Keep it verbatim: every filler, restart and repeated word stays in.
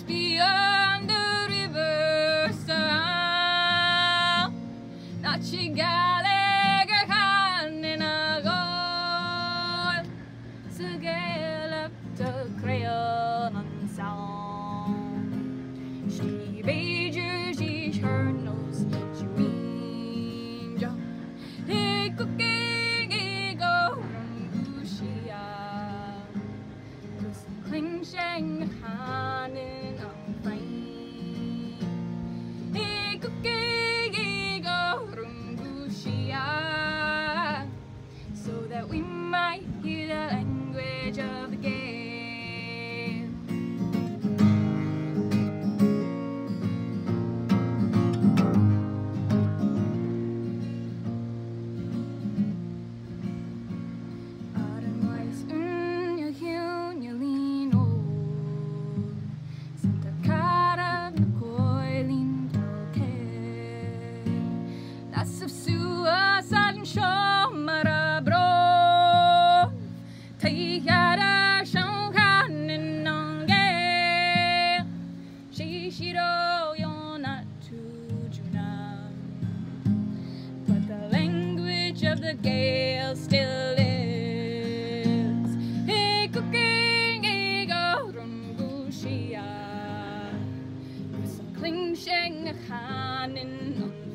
beyond the river sound. Not she Gaelic or Cànan Nan Gàidheal, so Gael up the Creole on sound. She beiges, she churnos, she means ya. Hey, cooking, hey, go, rumbushia. Cling shang, Cànan Nan Gàidheal. Hey, cooking, hey, go, rumbushia. So that we might hear the language of the Gael. Otherwise, mm, you heal, you lean old. Santa cara na coiling okay. That's of suicide and show marabro. Tayara shong Cànan Nan Gàidheal. She shiro you're not too junam. But the language of the Gael still lives. Hey, cooking, hey, go, rumbushia. With some cling shang Cànan Nan